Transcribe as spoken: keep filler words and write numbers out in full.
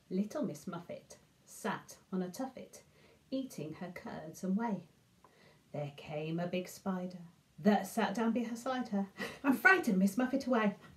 Little Miss Muffet sat on a tuffet, eating her curds and whey. There came a big spider that sat down beside her. "I'm frightened, Miss Muffet, away.